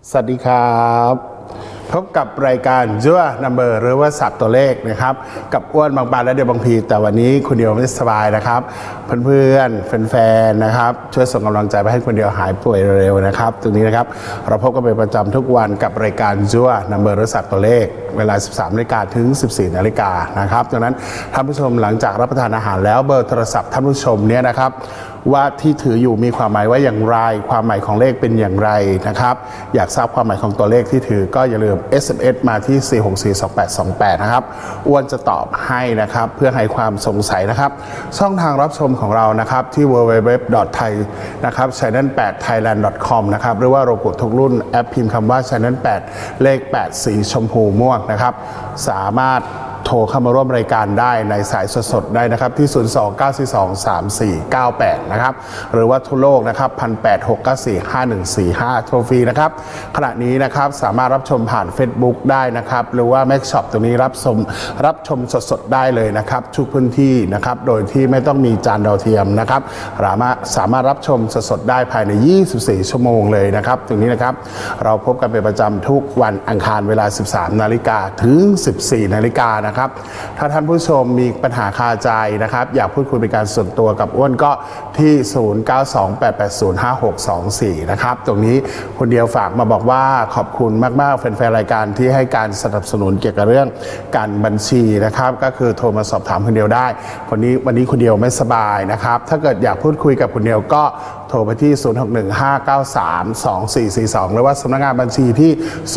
สวัสดีครับพบกับรายการจั่วนัมเบอร์หรือว่าสับตัวเลขนะครับกับอ้วนบางปานและเดียวบางพีแต่วันนี้คุณเดียวไม่สบายนะครับเพื่อนๆแฟนๆนะครับช่วยส่งกำลังใจไปให้คุณเดียวหายป่วยเร็วๆนะครับตรงนี้นะครับเราพบกันเป็นประจำทุกวันกับรายการจั่วนัมเบอร์หรือสับตัวเลขเวลา 13 นาฬิกาถึง 14 นาฬิกานะครับดังนั้นท่านผู้ชมหลังจากรับประทานอาหารแล้วเบอร์โทรศัพท์ท่านผู้ชมเนี่ยนะครับว่าที่ถืออยู่มีความหมายว่าอย่างไรความหมายของเลขเป็นอย่างไรนะครับอยากทราบความหมายของตัวเลขที่ถือก็อย่าลืม SMS มาที่ 4642828 นะครับอ้วนจะตอบให้นะครับเพื่อให้ความสงสัยนะครับช่องทางรับชมของเรานะครับที่ www.thai นะครับ channel8thailand.com นะครับหรือว่าโลโก้ทุกรุ่นแอปพิมพ์คำว่า channel 8 เลข 8 สีชมพูม่วงนะครับสามารถโทรเข้ามาร่วมรายการได้ในสายสดๆได้นะครับที่ 029423498 นะครับหรือว่าทั่วโลกนะครับ 186945145 โทรฟรีนะครับขณะนี้นะครับสามารถรับชมผ่าน Facebook ได้นะครับหรือว่า Mac Shop ตรงนี้รับชมสดๆได้เลยนะครับทุกพื้นที่นะครับโดยที่ไม่ต้องมีจานดาวเทียมนะครับสามารถรับชมสดๆได้ภายใน24 ชั่วโมงเลยนะครับตรงนี้นะครับเราพบกันเป็นประจำทุกวันอังคารเวลา 13 นาฬิกาถึง 14 นาฬิกานะครับถ้าท่านผู้ชมมีปัญหาคาใจนะครับอยากพูดคุยเป็นการส่วนตัวกับอ้วนก็ที่ 0928805624 นะครับตรงนี้คนเดียวฝากมาบอกว่าขอบคุณมากๆแฟนๆรายการที่ให้การสนับสนุนเกี่ยวกับเรื่องการบัญชีนะครับก็คือโทรมาสอบถามคนเดียวได้วันนี้คนเดียวไม่สบายนะครับถ้าเกิดอยากพูดคุยกับคนเดียวก็โทรไปที่ 0615932442 หรือว่าสำนักงานบัญชีที่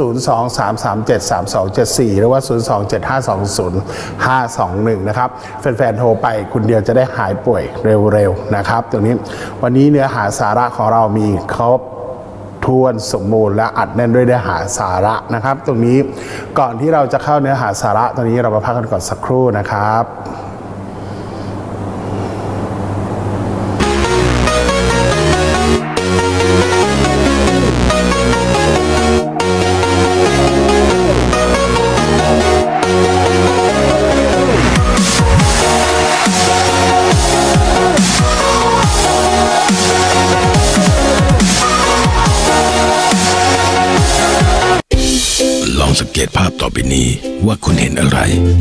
023373274 หรือว่า 027520521 นะครับแฟนๆโทรไปคุณเดียวจะได้หายป่วยเร็วๆนะครับตรงนี้วันนี้เนื้อหาสาระของเรามีครบถ้วนสมบูรณ์และอัดแน่นด้วยเนื้อหาสาระนะครับตรงนี้ก่อนที่เราจะเข้าเนื้อหาสาระตรงนี้เรามาพักกันก่อนสักครู่นะครับสังเกตภาพต่อไปนี้ว่าคุณเห็นอะไร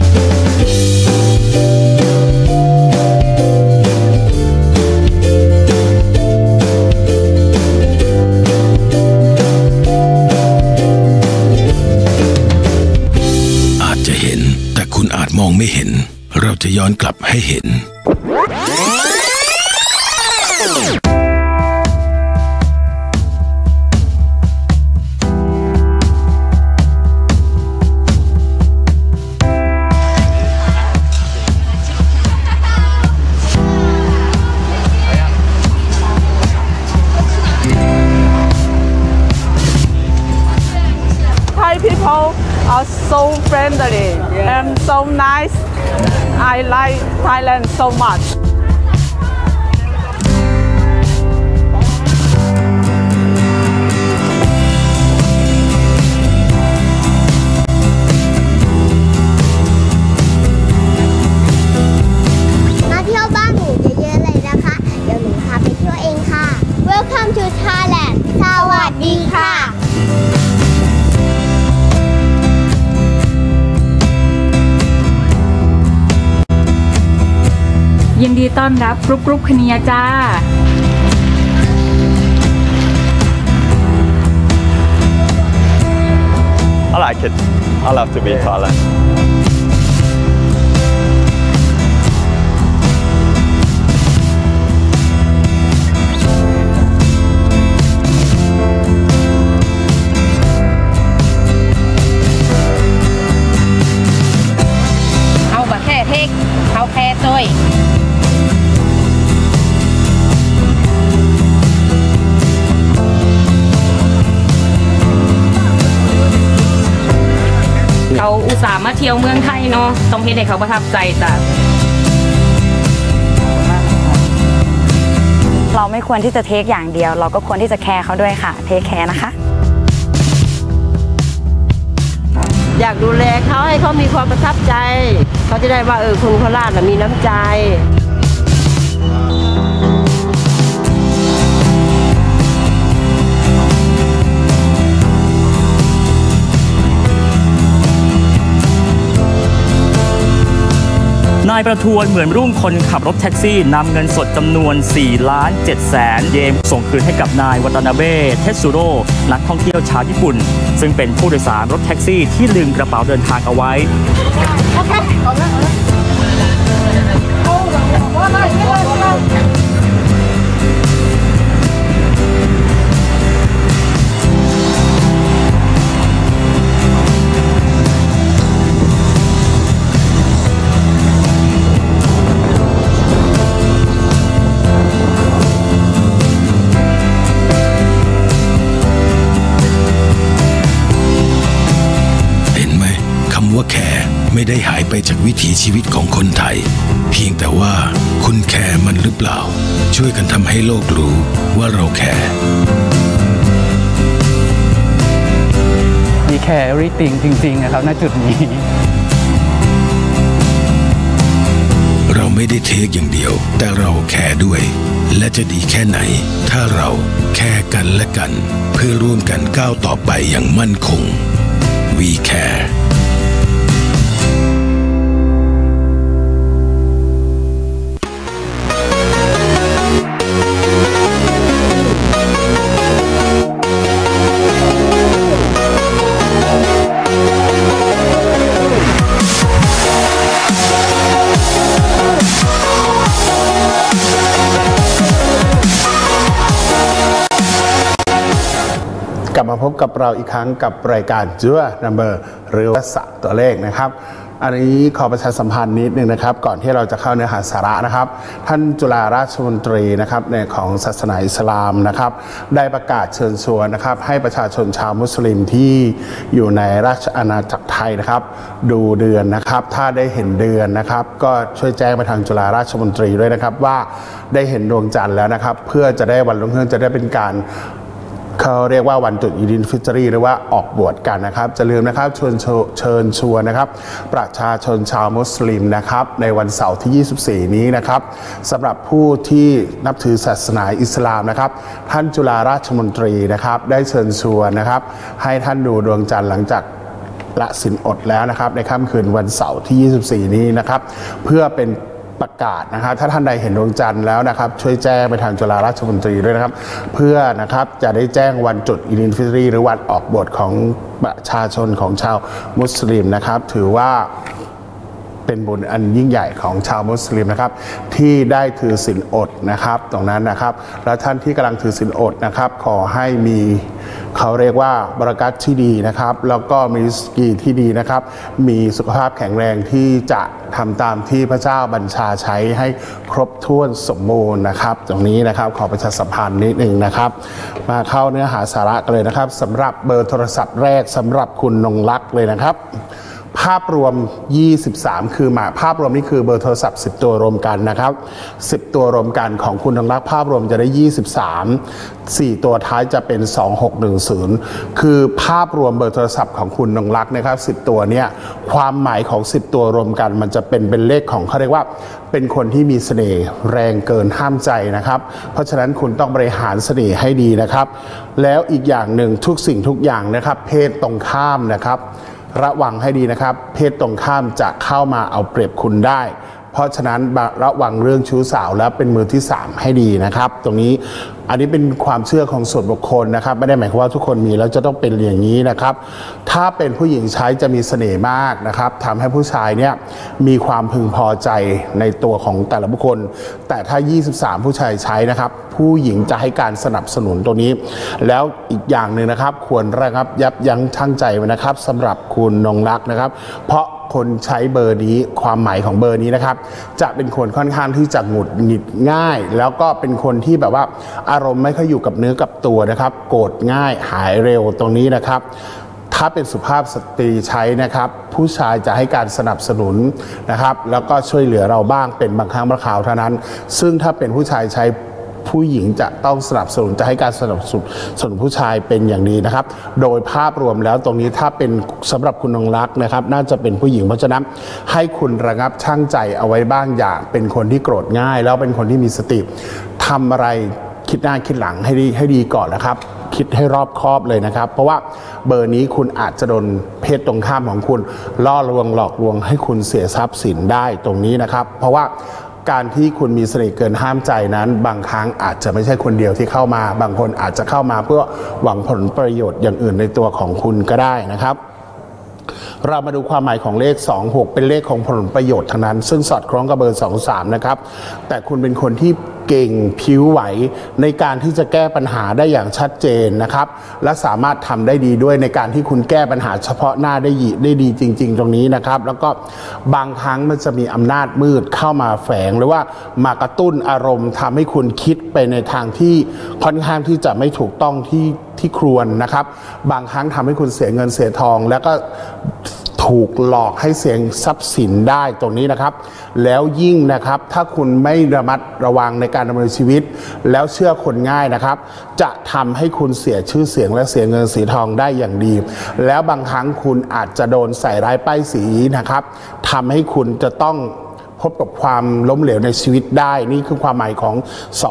อาจจะเห็นแต่คุณอาจมองไม่เห็นเราจะย้อนกลับให้เห็น are so friendly and so nice. I like Thailand so much. Welcome to Thailand. สวัสดีค่ะยินดีต้อนรับกรุ๊ปคเนียจ้า I like it. I love to be in Thailand. Hậu bà khe thích, hậu khe tôi.เขาอุตส่าห์มาเที่ยวเมืองไทยเนาะต้องเห็นให้เขาประทับใจจ้ะเราไม่ควรที่จะเทคอย่างเดียวเราก็ควรที่จะแคร์เขาด้วยค่ะเทคแคร์นะคะอยากดูแลเขาให้เขามีความประทับใจเขาจะได้ว่าคนโคราชมีน้ำใจคายประทวนเหมือนรุ่งคนขับรถแท็กซี่นำเงินสดจำนวน 4,700,000 เยนส่งคืนให้กับนายวัตนาเบะเทสุโร่นักท่องเที่ยวชาวญี่ปุ่นซึ่งเป็นผู้โดยสารรถแท็กซี่ที่ลืมกระเป๋าเดินทางเอาไว้ว่าแคร์ไม่ได้หายไปจากวิถีชีวิตของคนไทยเพียงแต่ว่าคุณแคร์มันหรือเปล่าช่วยกันทำให้โลกรู้ว่าเราแคร์มีแคร์ everything จริงๆนะครับณจุดนี้เราไม่ได้เทคอย่างเดียวแต่เราแคร์ด้วยและจะดีแค่ไหนถ้าเราแคร์กันและกันเพื่อร่วมกันก้าวต่อไปอย่างมั่นคง We Care กลับมาพบกับเราอีกครั้งกับรายการจั่วนัมเบอร์หรือว่าสับตัวเลขนะครับอันนี้ขอประชาสัมพันธ์นิดนึงนะครับก่อนที่เราจะเข้าเนื้อหาสาระนะครับท่านจุฬาราชมนตรีนะครับในของศาสนาอิสลามนะครับได้ประกาศเชิญชวนนะครับให้ประชาชนชาวมุสลิมที่อยู่ในราชอาณาจักรไทยนะครับดูเดือนนะครับถ้าได้เห็นเดือนนะครับก็ช่วยแจ้งไปทางจุฬาราชมนตรีด้วยนะครับว่าได้เห็นดวงจันทร์แล้วนะครับเพื่อจะได้วันรุ่งขึ้นจะได้เป็นการเขาเรียกว่าวันจุดอีดินฟิตรีหรือว่าออกบวชกันนะครับจะลืมนะครับเชิญชวนนะครับประชาชนชาวมุสลิมนะครับในวันเสาร์ที่24นี้นะครับสำหรับผู้ที่นับถือศาสนาอิสลามนะครับท่านจุฬาราชมนตรีนะครับได้เชิญชวนนะครับให้ท่านดูดวงจันทร์หลังจากละศีลอดแล้วนะครับในค่ำคืนวันเสาร์ที่24นี้นะครับเพื่อเป็นประกาศนะครับถ้าท่านใดเห็นดวงจันทร์แล้วนะครับช่วยแจ้งไปทางจุฬาราชมนตรีด้วยนะครับเพื่อนะครับจะได้แจ้งวันจุดอีดินฟิตรีหรือวันออกบวชของประชาชนของชาวมุสลิมนะครับถือว่าเป็นบุญอันยิ่งใหญ่ของชาวมุสลิมนะครับที่ได้ถือศีลอดนะครับตรงนั้นนะครับและท่านที่กำลังถือศีลอดนะครับขอให้มีเขาเรียกว่าบารอกัตที่ดีนะครับแล้วก็มีริสกีที่ดีนะครับมีสุขภาพแข็งแรงที่จะทำตามที่พระเจ้าบัญชาใช้ให้ครบถ้วนสมบูรณ์นะครับตรงนี้นะครับขอประชาสัมพันธ์นิดนึงนะครับมาเข้าเนื้อหาสาระกันเลยนะครับสำหรับเบอร์โทรศัพท์แรกสำหรับคุณนงลักษณ์เลยนะครับภาพรวม23คือภาพรวมนี่คือเบอร์โทรศัพท์10ตัวรวมกันนะครับ10ตัวรวมกันของคุณนงลักษณ์ภาพรวมจะได้23 4ตัวท้ายจะเป็น2610คือภาพรวมเบอร์โทรศัพท์ของคุณนงลักษณ์นะครับ10ตัวเนี่ยความหมายของ10ตัวรวมกันมันจะเป็นเลขของเขาเรียกว่าเป็นคนที่มีเสน่ห์แรงเกินห้ามใจนะครับเพราะฉะนั้นคุณต้องบริหารเสน่ห์ให้ดีนะครับแล้วอีกอย่างหนึ่งทุกสิ่งทุกอย่างนะครับเพศตรงข้ามนะครับระวังให้ดีนะครับเพศตรงข้ามจะเข้ามาเอาเปรียบคุณได้เพราะฉะนั้นระวังเรื่องชู้สาวและเป็นมือที่3ให้ดีนะครับตรงนี้อันนี้เป็นความเชื่อของส่วนบุคคลนะครับไม่ได้หมายความว่าทุกคนมีแล้วจะต้องเป็นอย่างนี้นะครับถ้าเป็นผู้หญิงใช้จะมีเสน่ห์มากนะครับทำให้ผู้ชายเนี่ยมีความพึงพอใจในตัวของแต่ละบุคคลแต่ถ้า23ผู้ชายใช้นะครับผู้หญิงจะให้การสนับสนุนตัวนี้แล้วอีกอย่างหนึ่งนะครับควรระงับยับยั้งชั่งใจไว้นะครับสำหรับคุณนงลักษณ์นะครับเพราะคนใช้เบอร์นี้ความหมายของเบอร์นี้นะครับจะเป็นคนค่อนข้างที่จะหงุดหงิดง่ายแล้วก็เป็นคนที่แบบว่าอารมณ์ไม่ค่อยอยู่กับเนื้อกับตัวนะครับโกรธง่ายหายเร็วตรงนี้นะครับถ้าเป็นสุภาพสตรีใช้นะครับผู้ชายจะให้การสนับสนุนนะครับแล้วก็ช่วยเหลือเราบ้างเป็นบางครั้งบางคราวเท่านั้นซึ่งถ้าเป็นผู้ชายใช้ผู้หญิงจะต้องสนับสนุนจะให้การสนับสนุนผู้ชายเป็นอย่างดีนะครับโดยภาพรวมแล้วตรงนี้ถ้าเป็นสำหรับคุณนงลักษณ์นะครับน่าจะเป็นผู้หญิงเพราะฉะนั้นให้คุณระงับชั่งใจเอาไว้บ้างอย่าเป็นคนที่โกรธง่ายแล้วเป็นคนที่มีสติทำอะไรคิดหน้าคิดหลังให้ดีก่อนนะครับคิดให้รอบคอบเลยนะครับเพราะว่าเบอร์นี้คุณอาจจะโดนเพศตรงข้ามของคุณล่อลวงหลอกลวงให้คุณเสียทรัพย์สินได้ตรงนี้นะครับเพราะว่าการที่คุณมีเสน่ห์เกินห้ามใจนั้นบางครั้งอาจจะไม่ใช่คนเดียวที่เข้ามาบางคนอาจจะเข้ามาเพื่อหวังผลประโยชน์อย่างอื่นในตัวของคุณก็ได้นะครับเรามาดูความหมายของเลข26เป็นเลขของผลประโยชน์ทั้งนั้นซึ่งสอดคล้องกับเบอร์23นะครับแต่คุณเป็นคนที่เก่งผิวไหวในการที่จะแก้ปัญหาได้อย่างชัดเจนนะครับและสามารถทำได้ดีด้วยในการที่คุณแก้ปัญหาเฉพาะหน้าได้ดีจริงๆตรงนี้นะครับแล้วก็บางครั้งมันจะมีอำนาจมืดเข้ามาแฝงหรือว่ามากระตุ้นอารมณ์ทำให้คุณคิดไปในทางที่ค่อนข้างที่จะไม่ถูกต้องที่ควรนะครับบางครั้งทำให้คุณเสียเงินเสียทองแล้วก็ถูกหลอกให้เสียทรัพย์สินได้ตรงนี้นะครับแล้วยิ่งนะครับถ้าคุณไม่ระมัดระวังในการดำเนินชีวิตแล้วเชื่อคนง่ายนะครับจะทำให้คุณเสียชื่อเสียงและเสียเงินเสียทองได้อย่างดีแล้วบางครั้งคุณอาจจะโดนใส่ร้ายป้ายสีนะครับทำให้คุณจะต้องพบกับความล้มเหลวในชีวิตได้นี่คือความหมายของ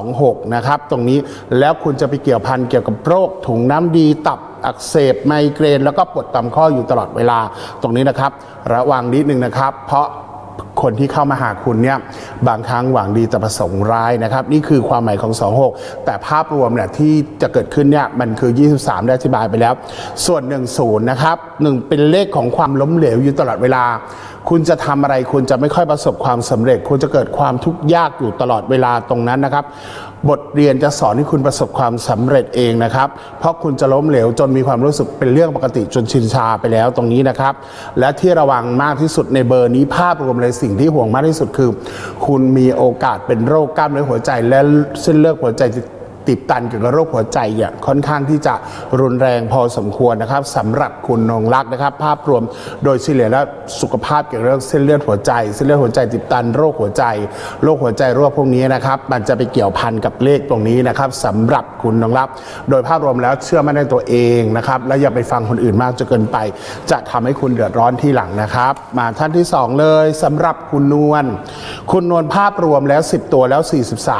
26นะครับตรงนี้แล้วคุณจะไปเกี่ยวพันเกี่ยวกับโรคถุงน้ำดีตับอักเสบไมเกรนแล้วก็ปวดตามข้ออยู่ตลอดเวลาตรงนี้นะครับระวังนิดนึงนะครับเพราะคนที่เข้ามาหาคุณเนี่ยบางครั้งหวังดีแต่ประสงค์ร้ายนะครับนี่คือความหมายของ26แต่ภาพรวมเนี่ยที่จะเกิดขึ้นเนี่ยมันคือ23ได้อธิบายไปแล้วส่วน10นะครับ1เป็นเลขของความล้มเหลวอยู่ตลอดเวลาคุณจะทำอะไรคุณจะไม่ค่อยประสบความสำเร็จคุณจะเกิดความทุกข์ยากอยู่ตลอดเวลาตรงนั้นนะครับบทเรียนจะสอนให้คุณประสบความสำเร็จเองนะครับเพราะคุณจะล้มเหลวจนมีความรู้สึกเป็นเรื่องปกติจนชินชาไปแล้วตรงนี้นะครับและที่ระวังมากที่สุดในเบอร์นี้ภาพรวมเลยสิ่งที่ห่วงมากที่สุดคือคุณมีโอกาสเป็นโรคกล้ามเนื้อหัวใจและเส้นเลือดหัวใจติดตันเกี่ยวกับโรคหัวใจเนี่ยค่อนข้างที่จะรุนแรงพอสมควรนะครับสำหรับคุณนงรักนะครับภาพรวมโดยเฉลี่ยแล้วสุขภาพเกี่ยวกับเรื่องเส้นเลือดหัวใจเส้นเลือดหัวใจติดตันโรคหัวใจรั่วพวกนี้นะครับมันจะไปเกี่ยวพันกับเลขตรงนี้นะครับสำหรับคุณนงรักโดยภาพรวมแล้วเชื่อมั่นในตัวเองนะครับและอย่าไปฟังคนอื่นมากจนเกินไปจะทำให้คุณเดือดร้อนที่หลังนะครับมาท่านที่2เลยสำหรับคุณนวลภาพรวมแล้ว10ตัวแล้ว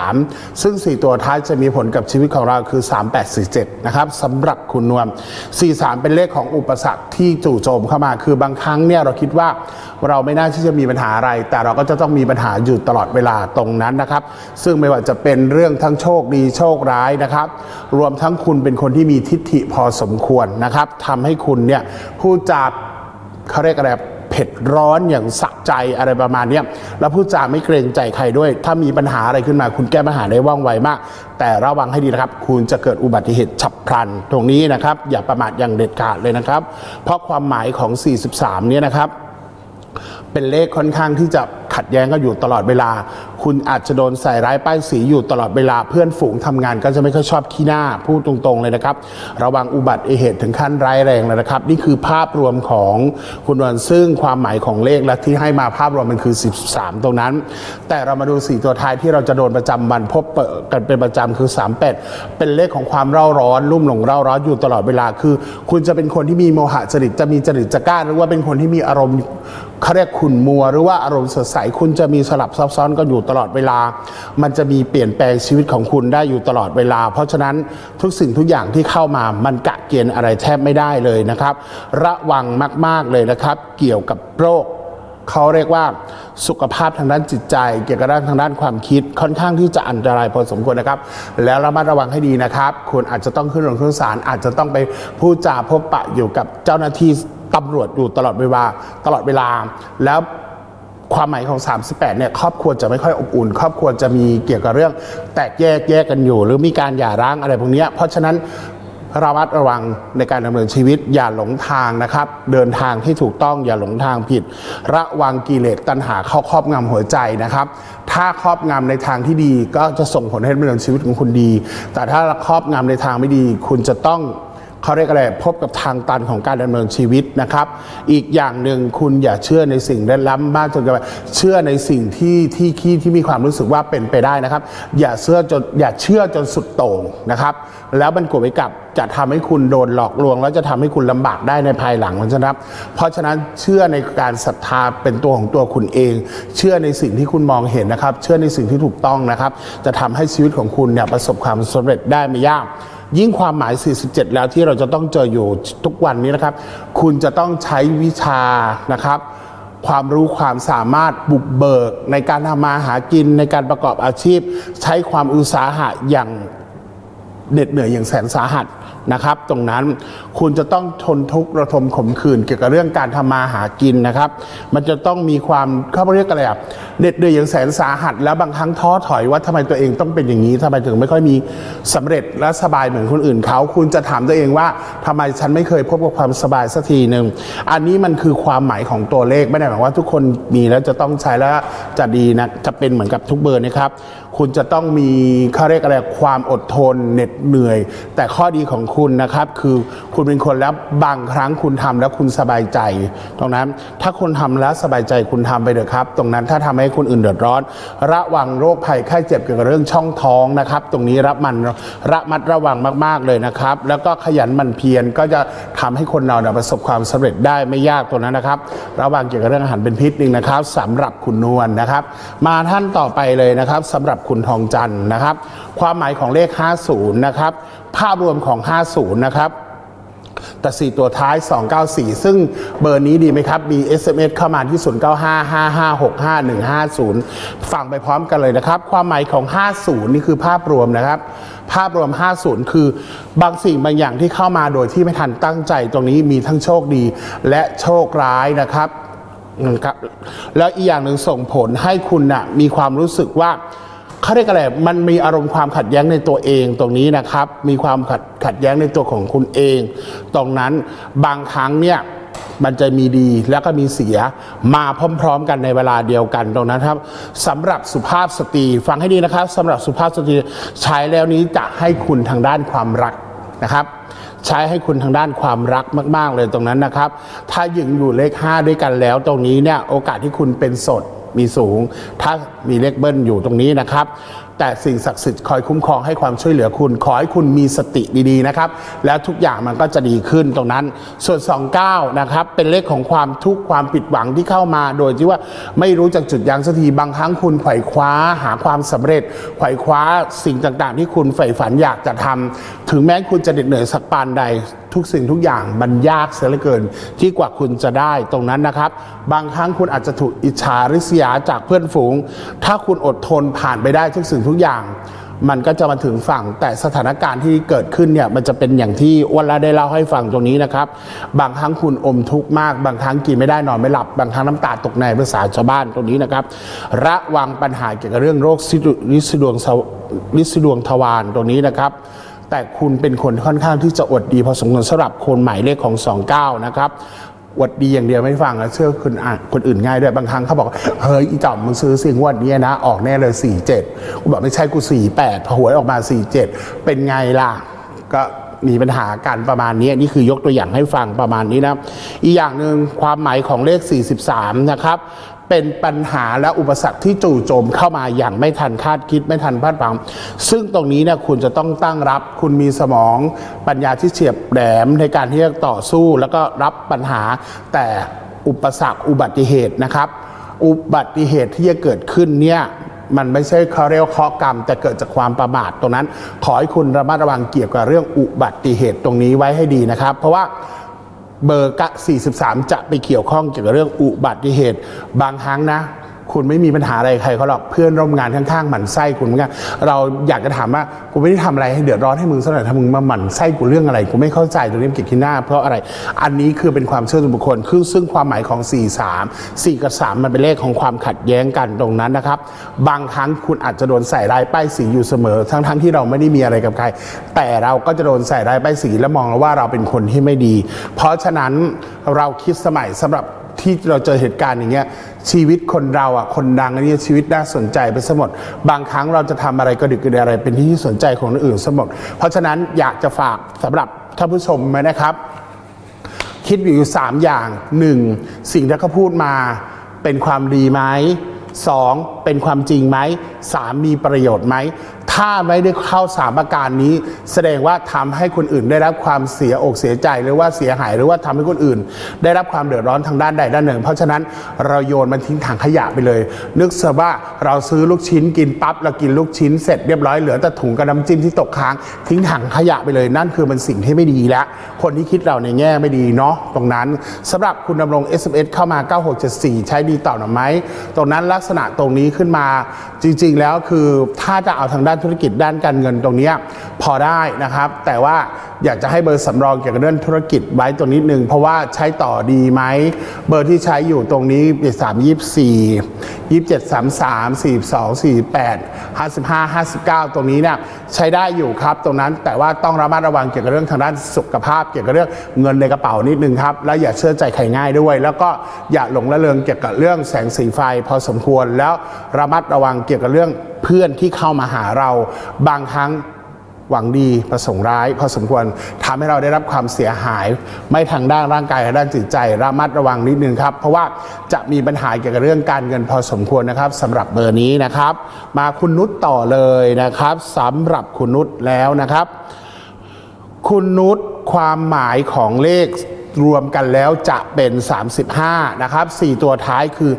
43ซึ่ง4ตัวท้ายจะมีผลกับชีวิตของเราคือ3847นะครับสำหรับคุณนวล43เป็นเลขของอุปสรรคที่จู่โจมเข้ามาคือบางครั้งเนี่ยเราคิดว่าเราไม่น่าที่จะมีปัญหาอะไรแต่เราก็จะต้องมีปัญหาอยู่ตลอดเวลาตรงนั้นนะครับซึ่งไม่ว่าจะเป็นเรื่องทั้งโชคดีโชคร้ายนะครับรวมทั้งคุณเป็นคนที่มีทิฏฐิพอสมควรนะครับทำให้คุณเนี่ยพูดจาเขาเรียกอะไรเผ็ดร้อนอย่างสะใจอะไรประมาณนี้แล้วพูดจาไม่เกรงใจใครด้วยถ้ามีปัญหาอะไรขึ้นมาคุณแก้ปัญหาได้ว่องไวมากแต่ระวังให้ดีนะครับคุณจะเกิดอุบัติเหตุฉับพลันตรงนี้นะครับอย่าประมาทอย่างเด็ดขาดเลยนะครับเพราะความหมายของ43เนี่ยนะครับเป็นเลขค่อนข้างที่จะขัดแย้งกันอยู่ตลอดเวลาคุณอาจจะโดนใส่ร้ายป้ายสีอยู่ตลอดเวลาเพื่อนฝูงทำงานก็จะไม่ค่อยชอบขี้หน้าพูดตรงๆเลยนะครับระวังอุบัติเหตุถึงขั้นร้ายแรงเลยนะครับนี่คือภาพรวมของคุณนวลซึ่งความหมายของเลขและที่ให้มาภาพรวมมันคือ13ตรงนั้นแต่เรามาดู4ตัวท้ายที่เราจะโดนประจำวันพบกันเป็นประจำคือ38เป็นเลขของความเร่าร้อนรุ่มหลงเร่าร้อนอยู่ตลอดเวลาคือคุณจะเป็นคนที่มีโมหะจริตจะมีจริตจักร้าหรือว่าเป็นคนที่มีอารมณ์เขาเรียกขุ่นมัวหรือว่าอารมณ์สดใสคุณจะมีสลับซับซ้อนกันอยู่ตลอดเวลามันจะมีเปลี่ยนแปลงชีวิตของคุณได้อยู่ตลอดเวลาเพราะฉะนั้นทุกสิ่งทุกอย่างที่เข้ามามันกะเกณฑ์อะไรแทบไม่ได้เลยนะครับระวังมากๆเลยนะครับเกี่ยวกับโรคเขาเรียกว่าสุขภาพทางด้านจิตใจเกี่ยวกับทางด้านความคิดค่อนข้างที่จะอันตรายพอสมควรนะครับแล้วระมัดระวังให้ดีนะครับคุณอาจจะต้องขึ้นโรงขึ้นศาลอาจจะต้องไปพูดจาพบปะอยู่กับเจ้าหน้าที่ตำรวจอยู่ตลอดเวลาแล้วความหมายของ38เนี่ยครอบครัวจะไม่ค่อยอบอุ่นครอบครัวจะมีเกี่ยวกับเรื่องแตกแยกกันอยู่หรือมีการหย่าร้างอะไรพวกนี้เพราะฉะนั้นระมัดระวังในการดำเนินชีวิตอย่าหลงทางนะครับเดินทางที่ถูกต้องอย่าหลงทางผิดระวังกิเลสตัณหาเข้าครอบงำหัวใจนะครับถ้าครอบงำในทางที่ดีก็จะส่งผลให้ดำเนินชีวิตของคุณดีแต่ถ้าครอบงำในทางไม่ดีคุณจะต้องเขาเรียกอะไรพบกับทางตันของการดำเนินชีวิตนะครับอีกอย่างหนึ่งคุณอย่าเชื่อในสิ่งล้ำมากจนเกินไปเชื่อในสิ่งที่มีความรู้สึกว่าเป็นไปได้นะครับอย่าเชื่อจนสุดโต่งนะครับแล้วมันกดไว้กับจะทำให้คุณโดนหลอกลวงแล้วจะทำให้คุณลำบากได้ในภายหลังนะครับเพราะฉะนั้นเชื่อในการศรัทธาเป็นตัวของตัวคุณเองเชื่อในสิ่งที่คุณมองเห็นนะครับเชื่อในสิ่งที่ถูกต้องนะครับจะทำให้ชีวิตของคุณเนี่ยประสบความสำเร็จได้ไม่ยากยิ่งความหมาย 47 แล้วที่เราจะต้องเจออยู่ทุกวันนี้นะครับคุณจะต้องใช้วิชานะครับความรู้ความสามารถบุกเบิกในการทำมาหากินในการประกอบอาชีพใช้ความอุตสาหะอย่างเหน็ดเหนื่อยอย่างแสนสาหัสนะครับตรงนั้นคุณจะต้องทนทุกข์ระทมขมขื่นเกี่ยวกับเรื่องการทำมาหากินนะครับมันจะต้องมีความเขาเรียกอะไรอ่ะเหน็ดเหนื่อยอย่างแสนสาหัสแล้วบางครั้งท้อถอยว่าทำไมตัวเองต้องเป็นอย่างนี้ทำไมถึงไม่ค่อยมีสำเร็จและสบายเหมือนคนอื่นเขาคุณจะถามตัวเองว่าทำไมฉันไม่เคยพบกับความสบายสักทีหนึ่งอันนี้มันคือความหมายของตัวเลขไม่ได้หมายว่าทุกคนมีแล้วจะต้องใช้แล้วจะดีนะจะเป็นเหมือนกับทุกเบอร์นะครับคุณจะต้องมีเขาเรียกอะไรความอดทนเหน็ดเหนื่อยแต่ข้อดีของคุณนะครับคือคุณเป็นคนแล้วบางครั้งคุณทำแล้วคุณสบายใจตรงนั้นถ้าคุณทำแล้วสบายใจคุณทำไปเถอะครับตรงนั้นถ้าทำให้คนอื่นเดือดร้อนระวังโรคภัยไข้เจ็บเกี่ยวกับเรื่องช่องท้องนะครับตรงนี้ระมัดระวังมากๆเลยนะครับแล้วก็ขยันหมั่นเพียรก็จะทำให้คนเราประสบความสำเร็จได้ไม่ยากตรงนั้นนะครับระวังเกี่ยวกับเรื่องอาหารเป็นพิษนึงนะครับสำหรับคุณนวลนะครับมาท่านต่อไปเลยนะครับสำหรับคุณทองจันทร์นะครับความหมายของเลข50นะครับภาพรวมของ50นะครับแต่4ตัวท้าย294ซึ่งเบอร์นี้ดีไหมครับมี SMS เข้ามาที่0955565150ฟังไปพร้อมกันเลยนะครับความหมายของ50นี่คือภาพรวมนะครับภาพรวม50คือบางสิ่งบางอย่างที่เข้ามาโดยที่ไม่ทันตั้งใจตรงนี้มีทั้งโชคดีและโชคร้ายนะครับแล้วอีกอย่างหนึ่งส่งผลให้คุณน่ะมีความรู้สึกว่าเขาเรียกอะไรมันมีอารมณ์ความขัดแย้งในตัวเองตรงนี้นะครับมีความขัดแย้งในตัวของคุณเองตรงนั้นบางครั้งเนี่ยมันจะมีดีแล้วก็มีเสียมาพร้อมๆกันในเวลาเดียวกันตรงนั้นครับสำหรับสุภาพสตรีฟังให้ดีนะครับสำหรับสุภาพสตรีใช้แล้วนี้จะให้คุณทางด้านความรักนะครับใช้ให้คุณทางด้านความรักมากๆเลยตรงนั้นนะครับถ้ายังอยู่เลข5ด้วยกันแล้วตรงนี้เนี่ยโอกาสที่คุณเป็นโสดมีสูงถ้ามีเลขเบิ้ลอยู่ตรงนี้นะครับแต่สิ่งศักดิ์สิทธิ์คอยคุ้มครองให้ความช่วยเหลือคุณขอให้คุณมีสติดีๆนะครับแล้วทุกอย่างมันก็จะดีขึ้นตรงนั้นส่วน29นะครับเป็นเลขของความทุกข์ความผิดหวังที่เข้ามาโดยที่ว่าไม่รู้จักจุดยั้งสักทีบางครั้งคุณไขว่คว้าหาความสำเร็จไขว่คว้าสิ่งต่างๆที่คุณใฝ่ฝันอยากจะทำถึงแม้คุณจะเหน็ดเหนื่อยสักปานใดทุกสิ่งทุกอย่างมันยากเสียเหลือเกินที่กว่าคุณจะได้ตรงนั้นนะครับบางครั้งคุณอาจจะถูกอิจฉาริษยาจากเพื่อนฝูงถ้าคุณอดทนผ่านไปได้ทุกสิ่งทุกอย่างมันก็จะมาถึงฝั่งแต่สถานการณ์ที่เกิดขึ้นเนี่ยมันจะเป็นอย่างที่วันละได้เล่าให้ฟังตรงนี้นะครับบางครั้งคุณอมทุกข์มากบางครั้งกินไม่ได้นอนไม่หลับบางครั้งน้ำตาตกในภาษาชาวบ้านตรงนี้นะครับระวังปัญหาเกี่ยวกับเรื่องโรคลินดวงทวารตรงนี้นะครับแต่คุณเป็นคนค่อนข้างที่จะอดดีพอสมควรสำหรับคนหมายเลขของ29นะครับอดดีอย่างเดียวไม่ฟังแล้วเชื่อคนอื่นง่ายด้วยบางครั้งเขาบอกเฮ้ยอีจ่อมมึงซื้อสิ่งวันนี้นะออกแน่เลย47กูบอกไม่ใช่กู48พอหวยออกมา47เป็นไงล่ะก็มีปัญหากันประมาณนี้นี่คือยกตัวอย่างให้ฟังประมาณนี้นะอีกอย่างหนึ่งความหมายของเลข43นะครับเป็นปัญหาและอุปสรรคที่จู่โจมเข้ามาอย่างไม่ทันคาดคิดไม่ทันคาดฝันซึ่งตรงนี้เนี่ยคุณจะต้องตั้งรับคุณมีสมองปัญญาที่เฉียบแหลมในการที่จะต่อสู้แล้วก็รับปัญหาแต่อุปสรรคอุบัติเหตุนะครับอุบัติเหตุที่จะเกิดขึ้นเนี่ยมันไม่ใช่เคราะห์กรรมแต่เกิดจากความประมาทตรงนั้นขอให้คุณระมัดระวังเกี่ยวกับเรื่องอุบัติเหตุตรงนี้ไว้ให้ดีนะครับเพราะว่าเบอร์43จะไปเกี่ยวข้องเกี่ยวกับเรื่องอุบัติเหตุบางครั้งนะคุณไม่มีปัญหาอะไรใครเขาหรอกเพื่อนร่วมงานข้างๆหมั่นไส้คุณเหมือนกันเราอยากจะถามว่ากูไม่ได้ทำอะไรให้เดือดร้อนให้มึงสักหน่อยถ้ามึงมาหมั่นไส้กูเรื่องอะไรกูไม่เข้าใจตรงนี้เกิดขึ้นหน้าเพราะอะไรอันนี้คือเป็นความเชื่อส่วนบุคคลซึ่งความหมายของ4 กับ 3มันเป็นเลขของความขัดแย้งกันตรงนั้นนะครับบางครั้งคุณอาจจะโดนใส่ร้ายป้ายสีอยู่เสมอทั้งที่เราไม่ได้มีอะไรกับใครแต่เราก็จะโดนใส่ร้ายป้ายสีและมองว่าเราเป็นคนที่ไม่ดีเพราะฉะนั้นเราคิดสมัยสำหรับที่เราเจอเหตุการณ์อย่างเงี้ยชีวิตคนเราอ่ะคนดังนี่ชีวิตน่าสนใจไปซะหมดบางครั้งเราจะทำอะไรก็ดึกอะไรเป็นที่สนใจของคนอื่นซะหมดเพราะฉะนั้นอยากจะฝากสำหรับท่านผู้ชมนะครับคิดอยู่3อย่าง1สิ่งที่เขาพูดมาเป็นความดีไหม2เป็นความจริงไหม3มีประโยชน์ไหมถ้าไม่ได้เข้า3ประการนี้แสดงว่าทำให้คนอื่นได้รับความเสียอกเสียใจหรือว่าเสียหายหรือว่าทำให้คนอื่นได้รับความเดือดร้อนทางด้านใดด้านหนึ่งเพราะฉะนั้นเราโยนมันทิ้งถังขยะไปเลยนึกซะว่าเราซื้อลูกชิ้นกินปั๊บเรากินลูกชิ้นเสร็จเรียบร้อยเหลือแต่ถุงกับน้ำจิ้มที่ตกค้างทิ้งถังขยะไปเลยนั่นคือมันสิ่งที่ไม่ดีแล้วคนที่คิดเราในแง่ไม่ดีเนาะตรงนั้นสำหรับคุณดำรง SMS เข้ามา9674ใช้ดีต่อหน่อยไหมตรงนั้นลักษณะตรงนี้ขึ้นมาจริงๆแล้วคือถ้าจะเอาทางด้านธุรกิจด้านการเงินตรงนี้พอได้นะครับแต่ว่าอยากจะให้เบอร์สำรองเกี่ยวกับเรื่องธุรกิจไว้ตัวนิดนึงเพราะว่าใช้ต่อดีไหมเบอร์ที่ใช้อยู่ตรงนี้324 27 33 42 48 55 59ตรงนี้เนี่ยใช้ได้อยู่ครับตรงนั้นแต่ว่าต้องระมัดระวังเกี่ยวกับเรื่องทางด้านสุขภาพเกี่ยวกับเรื่องเงินในกระเป๋านิดนึงครับและอย่าเชื่อใจใครง่ายด้วยแล้วก็อย่าหลงระเริงเกี่ยวกับเรื่องแสงสีไฟพอสมควรแล้วระมัดระวังเกี่ยวกับเรื่องเพื่อนที่เข้ามาหาเราบางครั้งหวังดีประสงค์ร้ายพอสมควรทำให้เราได้รับความเสียหายไม่ทางด้านร่างกายและด้านจิตใจระมัดระวังนิดนึงครับเพราะว่าจะมีปัญหาเกี่ยวกับเรื่องการเงินพอสมควรนะครับสำหรับเบอร์นี้นะครับมาคุณนุชต่อเลยนะครับสำหรับคุณนุชแล้วนะครับคุณนุชความหมายของเลขรวมกันแล้วจะเป็น35นะครับ4ตัวท้ายคือ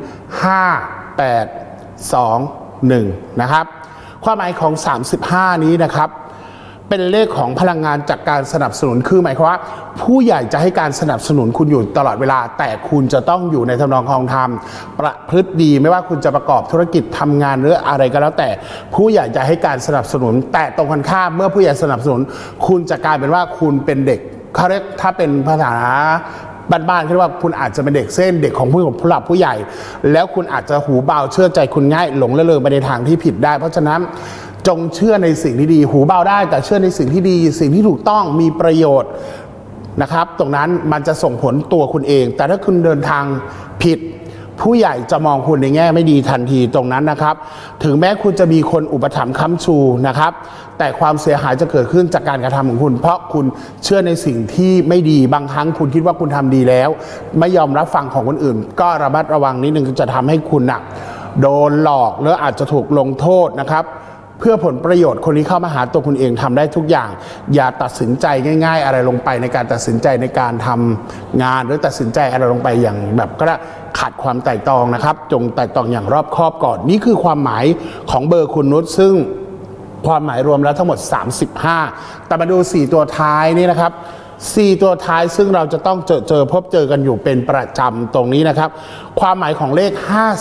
5 8 2 1นะครับความหมายของ35นี้นะครับเป็นเลขของพลังงานจากการสนับสนุนคือหมายความว่าผู้ใหญ่จะให้การสนับสนุนคุณอยู่ตลอดเวลาแต่คุณจะต้องอยู่ในทำนองครองธรรมประพฤติดีไม่ว่าคุณจะประกอบธุรกิจทำงานหรืออะไรก็แล้วแต่ผู้ใหญ่จะให้การสนับสนุนแต่ตรงกันข้ามเมื่อผู้ใหญ่สนับสนุนคุณจะกลายเป็นว่าคุณเป็นเด็กเขาเรียกถ้าเป็นภาษาบ้านๆคือว่าคุณอาจจะเป็นเด็กเส้นเด็กของผู้หลักผู้ใหญ่แล้วคุณอาจจะหูเบาเชื่อใจคุณง่ายหลงละเลงไปในทางที่ผิดได้เพราะฉะนั้นจงเชื่อในสิ่งที่ดีหูเบาได้แต่เชื่อในสิ่งที่ดีสิ่งที่ถูกต้องมีประโยชน์นะครับตรงนั้นมันจะส่งผลตัวคุณเองแต่ถ้าคุณเดินทางผิดผู้ใหญ่จะมองคุณในแง่ไม่ดีทันทีตรงนั้นนะครับถึงแม้คุณจะมีคนอุปถัมภ์ค้ำชูนะครับแต่ความเสียหายจะเกิดขึ้นจากการกระทำของคุณเพราะคุณเชื่อในสิ่งที่ไม่ดีบางครั้งคุณคิดว่าคุณทำดีแล้วไม่ยอมรับฟังของคนอื่นก็ระมัดระวังนิดนึงจะทำให้คุณโดนหลอกหรืออาจจะถูกลงโทษนะครับเพื่อผลประโยชน์คนนี้เข้ามาหาตัวคุณเองทำได้ทุกอย่างอย่าตัดสินใจง่ายๆอะไรลงไปในการตัดสินใจในการทำงานหรือตัดสินใจอะไรลงไปอย่างแบบก็ขาดความไตร่ตรองนะครับจงไตร่ตรองอย่างรอบคอบก่อนนี่คือความหมายของเบอร์คุณนุชซึ่งความหมายรวมแล้วทั้งหมด35แต่มาดู4ตัวท้ายนี่นะครับ4ตัวท้ายซึ่งเราจะต้องพบเจอกันอยู่เป็นประจำตรงนี้นะครับความหมายของเลข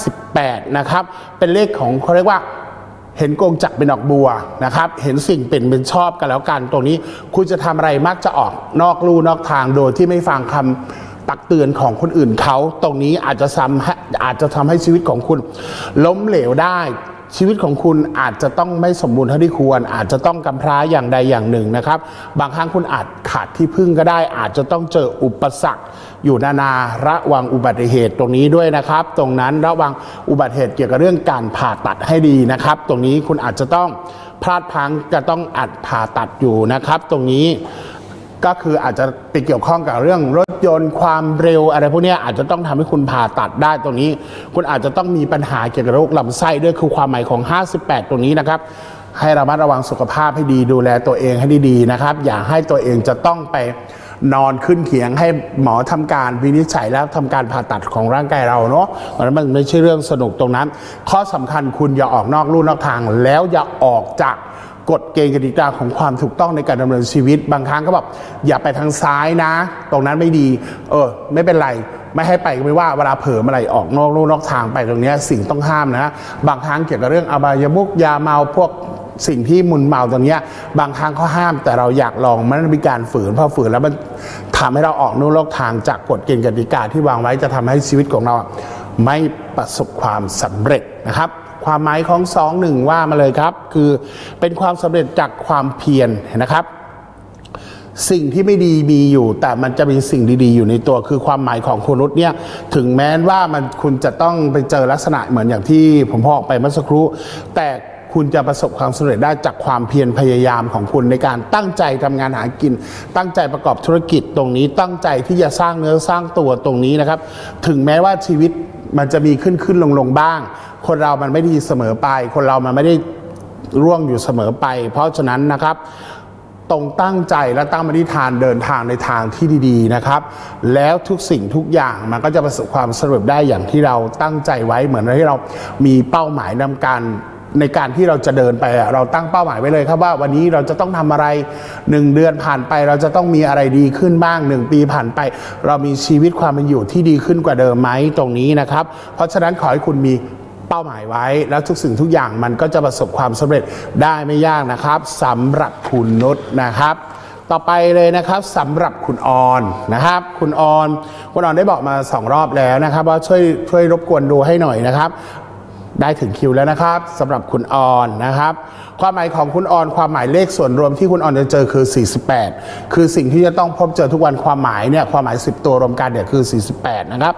58นะครับเป็นเลขของเขาเรียกว่าเห็นกงจักรเป็นดอกบัวนะครับเห็นสิ่งเป็นชอบกันแล้วกันตรงนี้คุณจะทำอะไรมักจะออกนอกลู่นอกทางโดยที่ไม่ฟังคำตักเตือนของคนอื่นเขาตรงนี้อาจจะทำให้ชีวิตของคุณล้มเหลวได้ชีวิตของคุณอาจจะต้องไม่สมบูรณ์เท่าที่ควรอาจจะต้องกำพร้าอย่างใดอย่างหนึ่งนะครับบางครั้งคุณอาจขาดที่พึ่งก็ได้อาจจะต้องเจออุปสรรคอยู่นาระวังอุบัติเหตุตรงนี้ด้วยนะครับตรงนั้นระวังอุบัติเหตุเกี่ยวกับเรื่องการผ่าตัดให้ดีนะครับตรงนี้คุณอาจจะต้องพลาดพลั้งจะต้องอัดผ่าตัดอยู่นะครับตรงนี้ก็คืออาจจะไปเกี่ยวข้องกับเรื่องรถยนต์ความเร็วอะไรพวกนี้อาจจะต้องทำให้คุณผ่าตัดได้ตรงนี้คุณอาจจะต้องมีปัญหาเกี่ยวกับโรคลำไส้ด้วยคือความหมายของ58ตรงนี้นะครับให้ระมัดระวังสุขภาพให้ดีดูแลตัวเองให้ดีๆนะครับอย่าให้ตัวเองจะต้องไปนอนขึ้นเขียงให้หมอทำการวินิจฉัยแล้วทำการผ่าตัดของร่างกายเราเนาะมันไม่ใช่เรื่องสนุกตรงนั้นข้อสำคัญคุณอย่าออกนอกลู่นอกทางแล้วอย่าออกจากกฎเกณฑ์กติกาของความถูกต้องในการดำเนินชีวิตบางครั้งก็แบบอย่าไปทางซ้ายนะตรงนั้นไม่ดีไม่เป็นไรไม่ให้ไปก็ไม่ว่าเวลาเผลออะไรออกนอกลู่นอกทางไปตรงนี้สิ่งต้องห้ามนะบางครั้งเกี่ยวกับเรื่องอบายมุขยาเมาพวกสิ่งที่มึนเมาตรงนี้บางครั้งเขาห้ามแต่เราอยากลองมันมีการฝืนพอฝืนแล้วมันทำให้เราออกนอกลู่ทางจากกฎเกณฑ์กติกาที่วางไว้จะทำให้ชีวิตของเราไม่ประสบความสำเร็จนะครับความหมายของ21ว่ามาเลยครับคือเป็นความสำเร็จจากความเพียรนะครับสิ่งที่ไม่ดีมีอยู่แต่มันจะมีสิ่งดีๆอยู่ในตัวคือความหมายของคุณนุชเนี่ยถึงแม้ว่าคุณจะต้องไปเจอลักษณะเหมือนอย่างที่ผมบอกไปเมื่อสักครู่แต่คุณจะประสบความสำเร็จได้จากความเพียรพยายามของคุณในการตั้งใจทำงานหากินตั้งใจประกอบธุรกิจตรงนี้ตั้งใจที่จะสร้างเนื้อสร้างตัวตรงนี้นะครับถึงแม้ว่าชีวิตมันจะมีขึ้นลงบ้างคนเรามันไม่ดีเสมอไปคนเรามันไม่ได้ร่วงอยู่เสมอไปเพราะฉะนั้นนะครับตรงตั้งใจและตั้งปณิธานเดินทางในทางที่ดีๆนะครับแล้วทุกสิ่งทุกอย่างมันก็จะประสบความสำเร็จได้อย่างที่เราตั้งใจไว้เหมือนที่เรามีเป้าหมายนำการในการที่เราจะเดินไปเราตั้งเป้าหมายไว้เลยครับว่าวันนี้เราจะต้องทำอะไร1 เดือนผ่านไปเราจะต้องมีอะไรดีขึ้นบ้าง1 ปีผ่านไปเรามีชีวิตความเป็นอยู่ที่ดีขึ้นกว่าเดิมไหมตรงนี้นะครับเพราะฉะนั้นขอให้คุณมีเป้าหมายไว้แล้วทุกสิ่งทุกอย่างมันก็จะประสบความสำเร็จได้ไม่ยากนะครับสำหรับคุณนุชนะครับต่อไปเลยนะครับสำหรับคุณออนนะครับคุณออนได้บอกมา2 รอบแล้วนะครับว่าช่วยรบกวนดูให้หน่อยนะครับได้ถึงคิวแล้วนะครับสำหรับคุณออนนะครับความหมายของคุณออนความหมายเลขส่วนรวมที่คุณออนจะเจอคือ48คือสิ่งที่จะต้องพบเจอทุกวันความหมายเนี่ยความหมาย10ตัวรวมกันเนี่ยคือ48นะครับ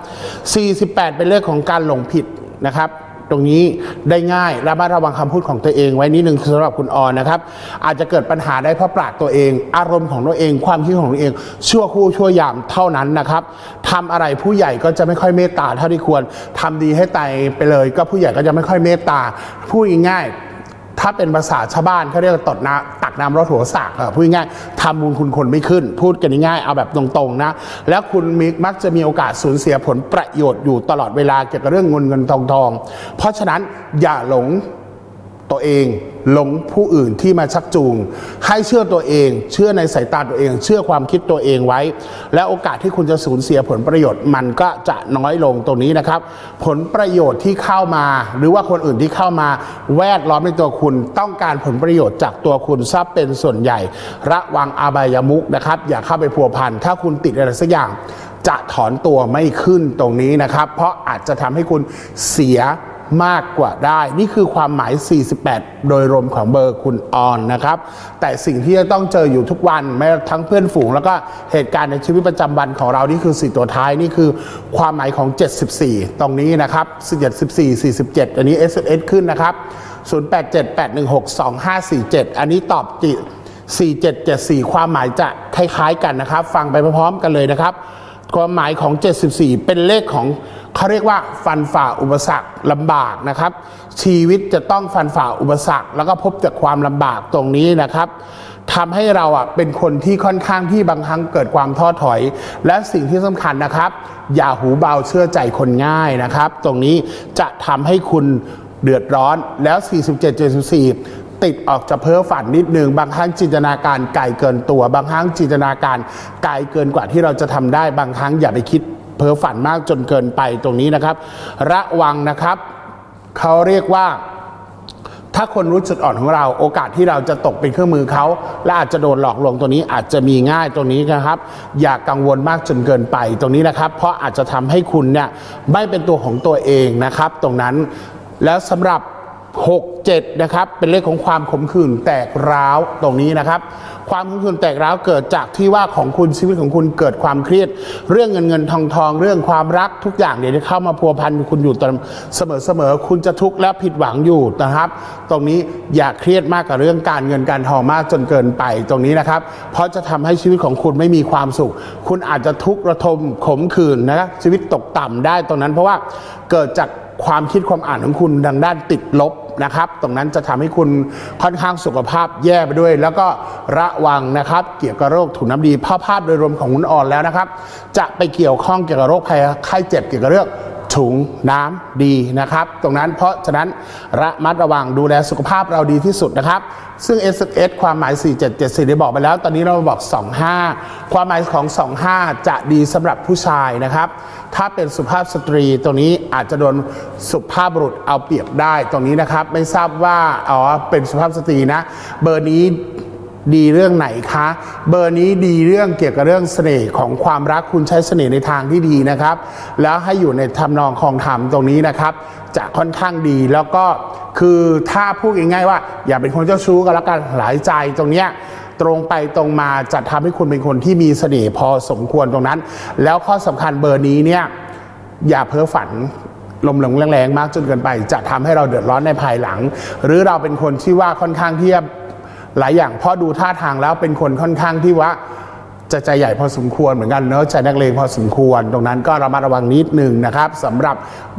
48เป็นเลขของการหลงผิดนะครับตรงนี้ได้ง่ายระมัดระวังคำพูดของตัวเองไว้นิดนึงสำหรับคุณออนนะครับอาจจะเกิดปัญหาได้เพราะปากตัวเองอารมณ์ของตัวเองความคิดของตัวเองชั่วคู่ชั่วยามเท่านั้นนะครับทำอะไรผู้ใหญ่ก็จะไม่ค่อยเมตตาเท่าที่ควรทำดีให้ตายไปเลยก็ผู้ใหญ่ก็จะไม่ค่อยเมตตาพูดง่ายถ้าเป็นภาษาชาวบ้านเขาเรียกตักน้ำรดหัวสากพูดง่ายทำบุญคุณคนไม่ขึ้นพูดกันง่ายเอาแบบตรงๆนะแล้วคุณมักจะมีโอกาสสูญเสียผลประโยชน์อยู่ตลอดเวลาเกี่ยวกับเรื่องเงินทองเพราะฉะนั้นอย่าหลงตัวเองหลงผู้อื่นที่มาชักจูงให้เชื่อตัวเองเชื่อในสายตาตัวเองเชื่อความคิดตัวเองไว้และโอกาสที่คุณจะสูญเสียผลประโยชน์มันก็จะน้อยลงตรงนี้นะครับผลประโยชน์ที่เข้ามาหรือว่าคนอื่นที่เข้ามาแวดล้อมในตัวคุณต้องการผลประโยชน์จากตัวคุณซะเป็นส่วนใหญ่ระวังอบายมุขนะครับอย่าเข้าไปพัวพันถ้าคุณติดอะไรสักอย่างจะถอนตัวไม่ขึ้นตรงนี้นะครับเพราะอาจจะทำให้คุณเสียมากกว่าได้นี่คือความหมาย48โดยรวมของเบอร์คุณออนนะครับแต่สิ่งที่จะต้องเจออยู่ทุกวันแม้ทั้งเพื่อนฝูงแล้วก็เหตุการณ์ในชีวิตประจำวันของเรานี่คือ4ตัวท้ายนี่คือความหมายของ74ตรงนี้นะครับ74 47อันนี้ SMS ขึ้นนะครับ0878162547อันนี้ตอบ4774ความหมายจะคล้ายๆกันนะครับฟังไปพร้อมๆกันเลยนะครับความหมายของ74เป็นเลขของเขาเรียกว่าฟันฝ่าอุปสรรคลำบากนะครับชีวิตจะต้องฟันฝ่าอุปสรรคแล้วก็พบจากความลำบากตรงนี้นะครับทำให้เราเป็นคนที่ค่อนข้างที่บางครั้งเกิดความท้อถอยและสิ่งที่สำคัญนะครับอย่าหูเบาเชื่อใจคนง่ายนะครับตรงนี้จะทำให้คุณเดือดร้อนแล้ว4774ติดออกจะเพ้อฝันนิดนึงบางครั้งจินตนาการไกลเกินตัวบางครั้งจินตนาการไกลเกินกว่าที่เราจะทำได้บางครั้งอย่าไปคิดเพ้อฝันมากจนเกินไปตรงนี้นะครับระวังนะครับเขาเรียกว่าถ้าคนรู้จุดอ่อนของเราโอกาสที่เราจะตกเป็นเครื่องมือเขาและอาจจะโดนหลอกลวงตัวนี้อาจจะมีง่ายตรงนี้นะครับอย่ากังวลมากจนเกินไปตรงนี้นะครับเพราะอาจจะทำให้คุณเนี่ยไม่เป็นตัวของตัวเองนะครับตรงนั้นแล้วสำหรับ67นะครับเป็นเลขของความขมขื่นแตกร้าวตรงนี้นะครับความขมขื่นแตกร้าวเกิดจากที่ว่าของคุณชีวิตของคุณเกิดความเครียดเรื่องเงินทองเรื่องความรักทุกอย่างเนี่ยเข้ามาพัวพันคุณอยู่เสมอคุณจะทุกข์และผิดหวังอยู่นะครับตรงนี้อย่าเครียดมากกับเรื่องการเงินการทองมากจนเกินไปตรงนี้นะครับเพราะจะทำให้ชีวิตของคุณไม่มีความสุขคุณอาจจะทุกข์ระทมขมขื่นนะครับชีวิตตกต่ำได้ตรงนั้นเพราะว่าเกิดจากความคิดความอ่านของคุณดังด้านติดลบนะครับตรงนั้นจะทำให้คุณค่อนข้างสุขภาพแย่ไปด้วยแล้วก็ระวังนะครับเกี่ยวกับโรคถุงน้ำดีภาพโดยรวมของคุณอ่อนแล้วนะครับจะไปเกี่ยวข้องเกี่ยวกับโรคภัยไข้เจ็บเกี่ยวกับเรื่องถุงน้ำดีนะครับตรงนั้นเพราะฉะนั้นระมัดระวังดูแลสุขภาพเราดีที่สุดนะครับซึ่ง SMS ความหมาย4774ได้บอกไปแล้วตอนนี้เราบอก25ความหมายของ25จะดีสำหรับผู้ชายนะครับถ้าเป็นสุภาพสตรีตรงนี้อาจจะโดนสุภาพบุรุษเอาเปรียบได้ตรงนี้นะครับไม่ทราบว่าเป็นสุภาพสตรีนะเบอร์นี้ดีเรื่องไหนคะเบอร์นี้ดีเรื่องเกี่ยวกับเรื่องเสน่ห์ของความรักคุณใช้เสน่ห์ในทางที่ดีนะครับแล้วให้อยู่ในทำนองคลองธรรมตรงนี้นะครับจะค่อนข้างดีแล้วก็คือถ้าพูดง่ายๆว่าอย่าเป็นคนเจ้าชู้กันแล้วกันหลายใจตรงเนี้ยตรงไปตรงมาจะทำให้คุณเป็นคนที่มีเสน่ห์พอสมควรตรงนั้นแล้วข้อสำคัญเบอร์นี้เนี่ยอย่าเพ้อฝันลมหลงแรงๆมากจนเกินไปจะทำให้เราเดือดร้อนในภายหลังหรือเราเป็นคนที่ว่าค่อนข้างที่จะหลายอย่างเพราะดูท่าทางแล้วเป็นคนค่อนข้างที่ว่าจะใจใหญ่พอสมควรเหมือนกันเนอะใจนักเลงพอสมควรตรงนั้นก็ระมัดระวังนิดนึงนะครับสำหรับ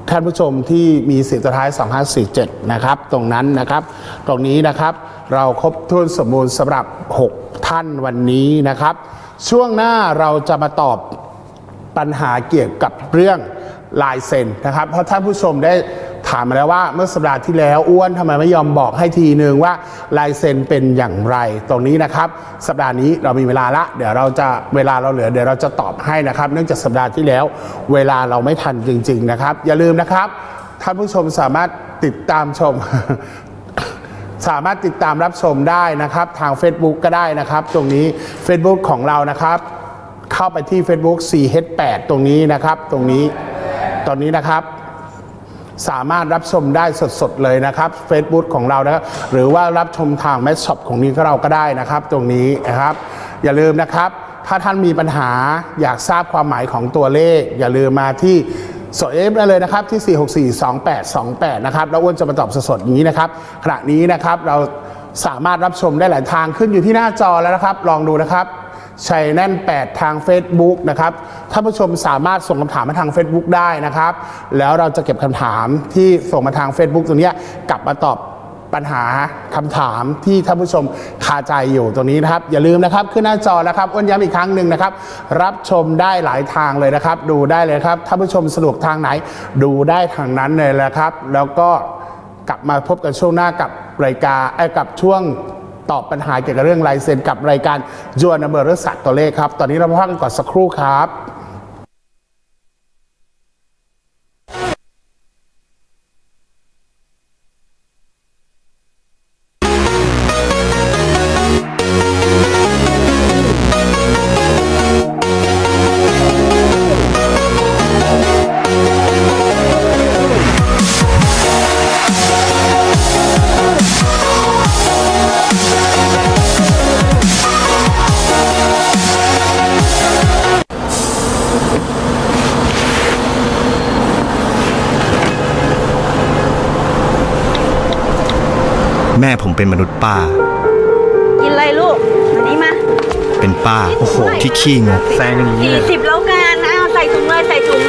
ท่านผู้ชมที่มีสิทธิ์ท้าย2547นะครับตรงนั้นนะครับตรงนี้นะครับเราครบถ้วนสมบูรณ์สำหรับ6ท่านวันนี้นะครับช่วงหน้าเราจะมาตอบปัญหาเกี่ยวกับเรื่องลายเซ็นนะครับเพราะท่านผู้ชมได้ถามมาแล้วว่าเมื่อสัปดาห์ที่แล้วอ้วนทำไมไม่ยอมบอกให้ทีนึงว่าลายเซ็นเป็นอย่างไรตรงนี้นะครับสัปดาห์นี้เรามีเวลาละเดี๋ยวเราจะเวลาเราเหลือเดี๋ยวเราจะตอบให้นะครับเนื่องจากสัปดาห์ที่แล้วเวลาเราไม่ทันจริงๆนะครับอย่าลืมนะครับท่านผู้ชมสามารถติดตามชม สามารถติดตามรับชมได้นะครับทาง Facebook ก็ได้นะครับตรงนี้ Facebook ของเรานะครับเข้าไปที่ Facebook CH8 ตรงนี้นะครับตรงนี้ตอนนี้นะครับสามารถรับชมได้สดๆเลยนะครับ Facebook ของเรานะครับหรือว่ารับชมทางแมสช็อปของนี้ก็เราก็ได้นะครับตรงนี้นะครับอย่าลืมนะครับถ้าท่านมีปัญหาอยากทราบความหมายของตัวเลขอย่าลืมมาที่สดได้เลยนะครับที่ 4642828 นะครับแล้วอ้วนจะมาตอบสดๆอย่างนี้นะครับขณะนี้นะครับเราสามารถรับชมได้หลายทางขึ้นอยู่ที่หน้าจอแล้วนะครับลองดูนะครับชัยแน่น8ทาง Facebook นะครับท่านผู้ชมสามารถส่งคำถามมาทาง Facebook ได้นะครับแล้วเราจะเก็บคำถามที่ส่งมาทาง Facebook ตรงนี้กลับมาตอบปัญหาคำถามที่ท่านผู้ชมคาใจอยู่ตรงนี้นะครับอย่าลืมนะครับขึ้นหน้าจอนะครับอ้วนย้ำอีกครั้งหนึ่งนะครับรับชมได้หลายทางเลยนะครับดูได้เลยครับท่านผู้ชมสะดวกทางไหนดูได้ทางนั้นเลยนะครับแล้วก็กลับมาพบกันช่วงหน้ากับรายการกับช่วงตอบปัญหาเกี่ยวกับเรื่องลายเซ็นกับรายการจัวนัมเบอร์หรือสัตว์ตัวเลขครับตอนนี้เราพักกันก่อนสักครู่ครับแม่ผมเป็นมนุษย์ป้ากินอะไรลูกวันนี้มาเป็นป้าโอ้โหที่ขี้งกแซงอย่างนี้ 40แล้วกันเอาใส่ถุงเลยใส่ถุง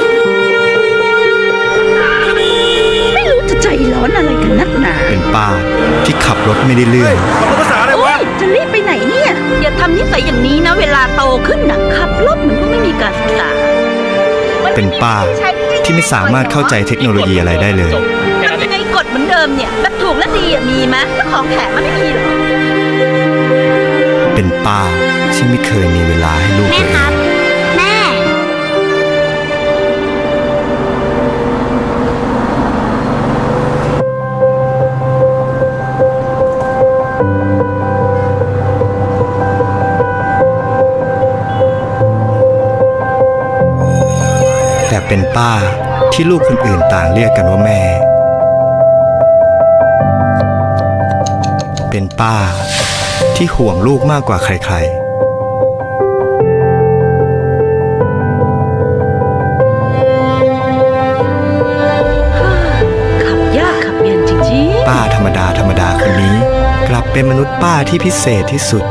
ไม่รู้จะใจร้อนอะไรกันนักหนาเป็นป้าที่ขับรถไม่ได้เรื่องภาษาอะไรวะจะรีบไปไหนเนี่ยอย่าทำนิสัยอย่างนี้นะเวลาโตขึ้นนะขับรถมันก็ไม่มีการศึกษาเป็นป้าที่ไม่สามารถเข้าใจเทคโนโลยีอะไรได้เลยทำยังไงกดเหมือนเดิมเนี่ยแบบถูกและดีมีไหมถ้าของแถมมันไม่มีหรอเป็นป้าที่ไม่เคยมีเวลาให้ลูกเลยแม่ครับแม่แต่เป็นป้าที่ลูกคนอื่นต่างเรียกกันว่าแม่เป็นป้าที่ห่วงลูกมากกว่าใครๆขับยากขับเย็นจริงๆป้าธรรมดาคนนี้กลับเป็นมนุษย์ป้าที่พิเศษที่สุด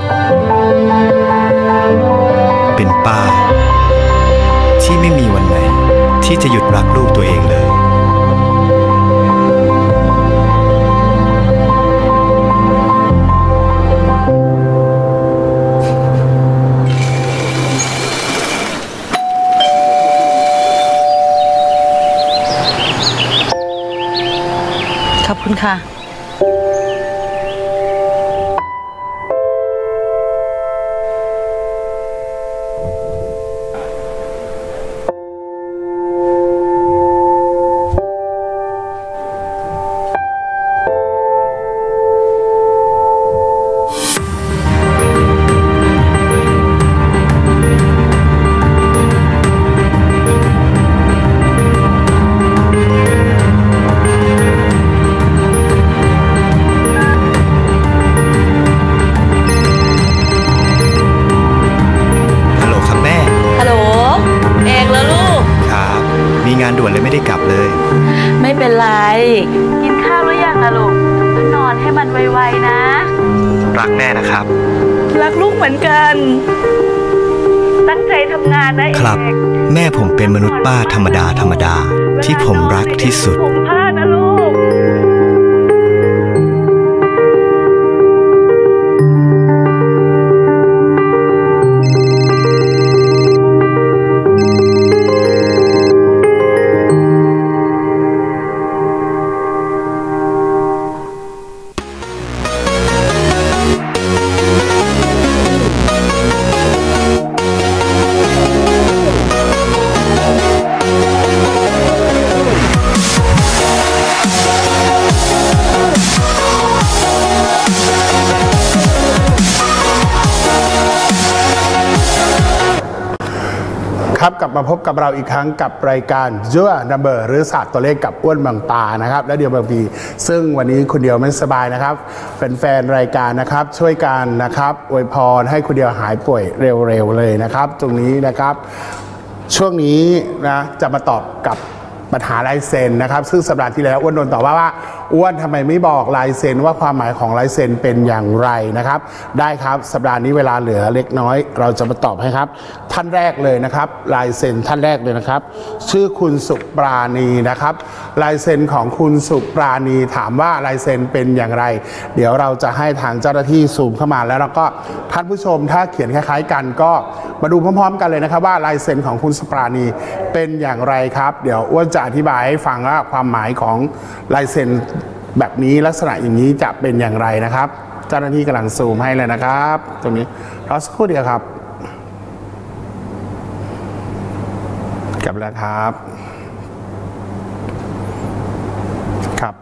เป็นป้าที่ไม่มีวันไหนที่จะหยุดรักลูกตัวเองเลยขอบคุณค่ะไม่เป็นไรกินข้าวหรือยังล่ะลูกนอนให้มันไวๆนะรักแม่นะครับรักลูกเหมือนกันตั้งใจทำงานนะเอกครับ แม่ผมเป็นมนุษย์ป้าธรรมดาที่ผมรักที่สุดผมผ้านะลูกครับกลับมาพบกับเราอีกครั้งกับรายการยั่วนัมเบอร์หรือศาสตร์ตัวเลขกับอ้วนบางปานะครับและเดียวบางพีซึ่งวันนี้คุณเดียวไม่สบายนะครับแฟนๆรายการนะครับช่วยกันนะครับอวยพรให้คุณเดียวหายป่วยเร็วๆเลยนะครับตรงนี้นะครับช่วงนี้นะจะมาตอบกับปัญหาลายเซ็นนะครับซึ่งสัปดาห์ที่แล้วอ้วนโดนตอบว่าอ้วนทำไมไม่บอกลายเซ็นว่าความหมายของลายเซ็นเป็นอย่างไรนะครับได้ครับสัปดาห์นี้เวลาเหลือเล็กน้อยเราจะมาตอบให้ครับท่านแรกเลยนะครับลายเซ็นท่านแรกเลยนะครับชื่อคุณสุปราณีนะครับลายเซ็นของคุณสุปราณีถามว่าลายเซ็นเป็นอย่างไรเดี๋ยวเราจะให้ทางเจ้าหน้าที่ซูมเข้ามาแล้วก็ท่านผู้ชมถ้าเขียนคล้ายๆกันก็มาดูพร้อมๆกันเลยนะครับว่าลายเซ็นของคุณสุปราณีเป็นอย่างไรครับเดี๋ยวอ้วนจะอธิบายให้ฟังว่าความหมายของลายเซ็นแบบนี้ลักษณะอย่างนี้จะเป็นอย่างไรนะครับเจ้าหน้าที่กำลังซูมให้เลยนะครับตรงนี้รอสักครู่เดียวครับกลับแล้วครับครับ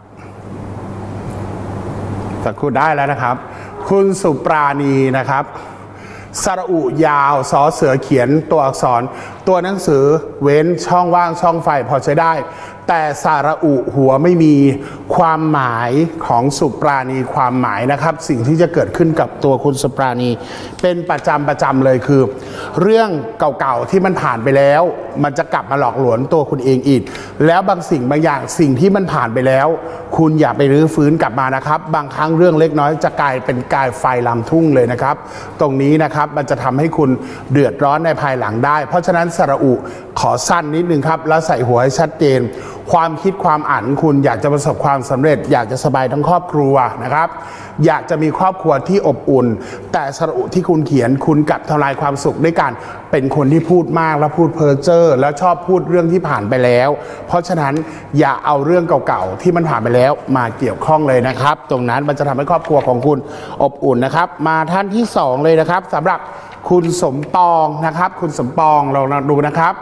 สักครู่ได้แล้วนะครับคุณสุปราณีนะครับสระอุยาวสอเสือเขียนตัวอักษรตัวหนังสือเว้นช่องว่างช่องไฟพอใช้ได้แต่สระอุหัวไม่มีความหมายของสุปราณีความหมายนะครับสิ่งที่จะเกิดขึ้นกับตัวคุณสุปราณีเป็นประจำเลยคือเรื่องเก่าๆที่มันผ่านไปแล้วมันจะกลับมาหลอกหลอนตัวคุณเองอีกแล้วบางสิ่งบางอย่างสิ่งที่มันผ่านไปแล้วคุณอย่าไปรื้อฟื้นกลับมานะครับบางครั้งเรื่องเล็กน้อยจะกลายเป็นกายไฟลามทุ่งเลยนะครับตรงนี้นะครับมันจะทำให้คุณเดือดร้อนในภายหลังได้เพราะฉะนั้นสระอุขอสั้นนิดนึงครับแล้วใส่หัวให้ชัดเจนความคิดความอ่านคุณอยากจะประสบความสำเร็จอยากจะสบายทั้งครอบครัวนะครับอยากจะมีครอบครัวที่อบอุ่นแต่สระอุที่คุณเขียนคุณกลับทำลายความสุขด้วยการเป็นคนที่พูดมากและพูดเพ้อเจ้อแล้วชอบพูดเรื่องที่ผ่านไปแล้วเพราะฉะนั้นอย่าเอาเรื่องเก่าๆที่มันผ่านไปแล้วมาเกี่ยวข้องเลยนะครับตรงนั้นมันจะทำให้ครอบครัวของคุณอบอุ่นนะครับมาท่านที่2เลยนะครับสำหรับคุณสมปองนะครับคุณสมปองเราดูนะครับ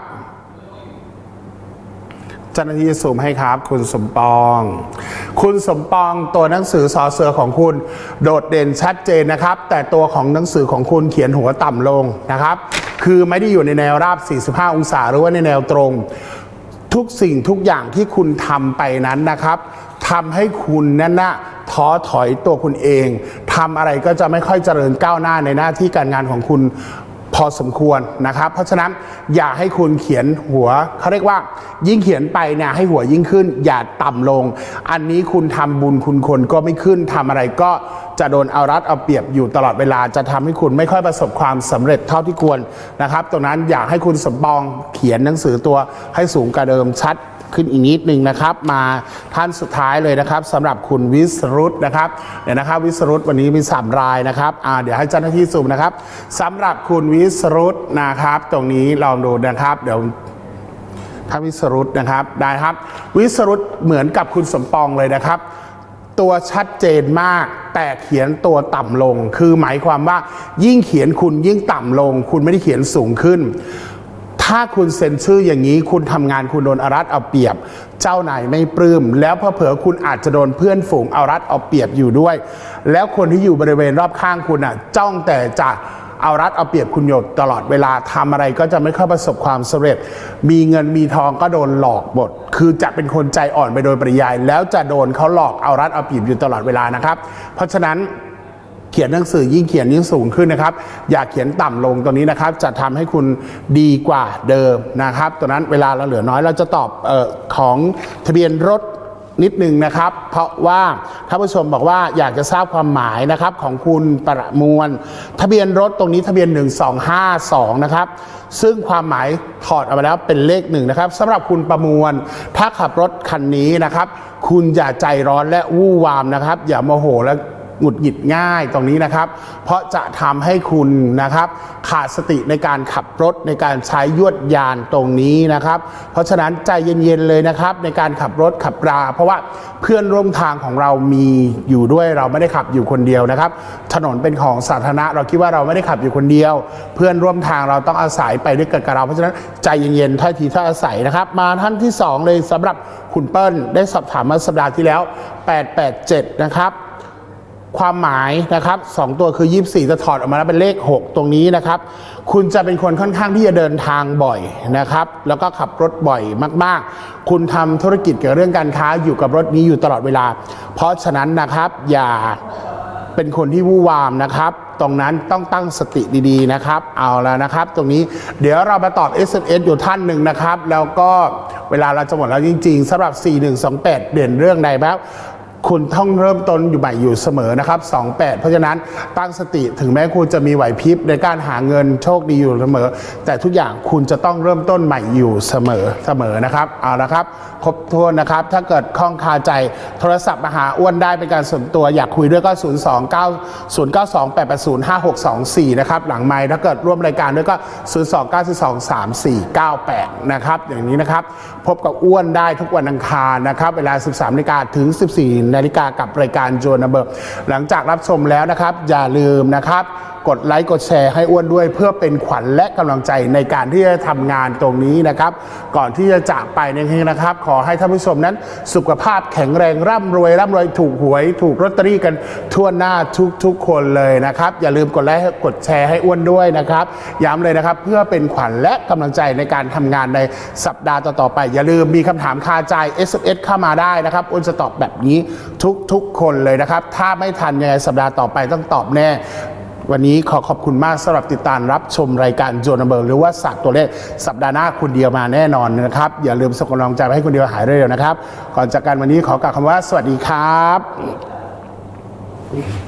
เจ้าหน้าที่ซูมให้ครับคุณสมปองคุณสมปองตัวหนังสือสอเสือของคุณโดดเด่นชัดเจนนะครับแต่ตัวของหนังสือของคุณเขียนหัวต่ำลงนะครับคือไม่ได้อยู่ในแนวราบ45องศาหรือว่าในแนวตรงทุกสิ่งทุกอย่างที่คุณทำไปนั้นนะครับทำให้คุณนั่นนะท้อถอยตัวคุณเองทำอะไรก็จะไม่ค่อยเจริญก้าวหน้าในหน้าที่การงานของคุณพอสมควรนะครับเพราะฉะนั้นอย่าให้คุณเขียนหัวเขาเรียกว่ายิ่งเขียนไปเนี่ยให้หัวยิ่งขึ้นอย่าต่ำลงอันนี้คุณทำบุญคุณคนก็ไม่ขึ้นทำอะไรก็จะโดนเอารัดเอาเปรียบอยู่ตลอดเวลาจะทำให้คุณไม่ค่อยประสบความสำเร็จเท่าที่ควรนะครับตรงนั้นอยากให้คุณสมปองเขียนหนังสือตัวให้สูงกว่าเดิมชัดขึ้นอีกนิดนึงนะครับมาท่านสุดท้ายเลยนะครับสำหรับคุณวิสรุตนะครับเดี๋ยวนะครับวิสรุตวันนี้มี3รายนะครับเดี๋ยวให้เจ้าหน้าที่ซูมนะครับสำหรับคุณวิสรุตนะครับตรงนี้ลองดูนะครับเดี๋ยวท่านวิสรุตนะครับได้ครับวิสรุตเหมือนกับคุณสมปองเลยนะครับตัวชัดเจนมากแต่เขียนตัวต่ำลงคือหมายความว่ายิ่งเขียนคุณยิ่งต่ำลงคุณไม่ได้เขียนสูงขึ้นถ้าคุณเซ็นชื่ออย่างนี้คุณทำงานคุณโดนเอารัดเอาเปรียบเจ้านายไม่ปลื้มแล้วเผลอคุณอาจจะโดนเพื่อนฝูงเอารัดเอาเปรียบอยู่ด้วยแล้วคนที่อยู่บริเวณรอบข้างคุณจ้องแต่จะเอารัดเอาเปรียบคุณอยู่ตลอดเวลาทำอะไรก็จะไม่ค่อยประสบความสำเร็จมีเงินมีทองก็โดนหลอกหมดคือจะเป็นคนใจอ่อนไปโดยปริยายแล้วจะโดนเขาหลอกเอารัดเอาเปรียบอยู่ตลอดเวลานะครับเพราะฉะนั้นเขียนหนังสือยิ่งเขียนยิ่งสูงขึ้นนะครับอย่าเขียนต่ำลงตัวนี้นะครับจะทำให้คุณดีกว่าเดิมนะครับตัวนั้นเวลาเราเหลือน้อยเราจะตอบของทะเบียนรถนิดนึงนะครับเพราะว่าท่านผู้ชมบอกว่าอยากจะทราบความหมายนะครับของคุณประมวลทะเบียนรถตรงนี้ทะเบียน1252นะครับซึ่งความหมายถอดออกมาแล้วเป็นเลข1นะครับสำหรับคุณประมวลถ้าขับรถคันนี้นะครับคุณอย่าใจร้อนและวู่วามนะครับอย่าโมโหและหงุดหงิดง่ายตรงนี้นะครับเพราะจะทำให้คุณนะครับขาดสติในการขับรถในการใช้ยวดยานตรงนี้นะครับเพราะฉะนั้นใจเย็นๆเลยนะครับในการขับรถขับราเพราะว่าเพื่อนร่วมทางของเรามีอยู่ด้วยเราไม่ได้ขับอยู่คนเดียวนะครับถนนเป็นของสาธารณะเราคิดว่าเราไม่ได้ขับอยู่คนเดียวเพื่อนร่วมทางเราต้องอาศัยไปด้วยกันกับเราเพราะฉะนั้นใจเย็นๆถ้อยทีถ้อยอาศัยนะครับมาท่านที่2เลยสำหรับคุณเปิ้ลได้สอบถามมาสัปดาห์ที่แล้ว887นะครับความหมายนะครับ2ตัวคือ24จะถอดออกมาแล้วเป็นเลข6ตรงนี้นะครับคุณจะเป็นคนค่อนข้างที่จะเดินทางบ่อยนะครับแล้วก็ขับรถบ่อยมากๆคุณทำธุรกิจเกี่ยวกับเรื่องการค้าอยู่กับรถนี้อยู่ตลอดเวลาเพราะฉะนั้นนะครับอย่าเป็นคนที่วู่วามนะครับตรงนั้นต้องตั้งสติดีๆนะครับเอาแล้วนะครับตรงนี้เดี๋ยวเรามาตอบ SMS อยู่ท่านหนึ่งนะครับแล้วก็เวลาเราจะหมดแล้วจริงๆสำหรับ4128เด่นเรื่องใดบ้างคุณต้องเริ่มต้นอยู่ใหม่อยู่เสมอนะครับ28เพราะฉะนั้นตั้งสติถึงแม้คุณจะมีไหวพริบในการหาเงินโชคดีอยู่เสมอแต่ทุกอย่างคุณจะต้องเริ่มต้นใหม่อยู่เสมอนะครับเอาละครับครบถ้วนนะครับถ้าเกิดข้องคาใจโทรศัพท์มาหาอ้วนได้เป็นการส่วนตัวอยากคุยด้วยก็02928805624นะครับหลังไมค์ถ้าเกิดร่วมรายการด้วยก็029423498นะครับอย่างนี้นะครับพบกับอ้วนได้ทุกวันอังคารนะครับเวลา 13:00 นถึง 14:00 นกับรายการโจนัมเบอร์หลังจากรับชมแล้วนะครับอย่าลืมนะครับกดไลค์กดแชร์ให้อ้วนด้วยเพื่อเป็นขวัญและกำลังใจในการที่จะทำงานตรงนี้นะครับก่อนที่จะจากไปนะครับขอให้ท่านผู้ชมนั้นสุขภาพแข็งแรงร่ำรวยถูกหวยถูกลอตเตอรี่กันทั่วหน้าทุกคนเลยนะครับอย่าลืมกดไลค์กดแชร์ให้อ้วนด้วยนะครับย้ำเลยนะครับเพื่อเป็นขวัญและกำลังใจในการทำงานในสัปดาห์ต่อไปอย่าลืมมีคำถามคาใจ SMS เข้ามาได้นะครับอ้วนจะตอบแบบนี้ทุกคนเลยนะครับถ้าไม่ทันยังไงสัปดาห์ต่อไปต้องตอบแน่วันนี้ขอขอบคุณมากสำหรับติดตามรับชมรายการโจนัมเบอร์หรือว่าศาสตร์ตัวเลขสัปดาห์หน้าคุณเดียวมาแน่นอนนะครับอย่าลืมส่งกำลังใจให้คุณเดียวหายเร็วๆนะครับก่อนจากกันวันนี้ขอกล่าวคำว่าสวัสดีครับ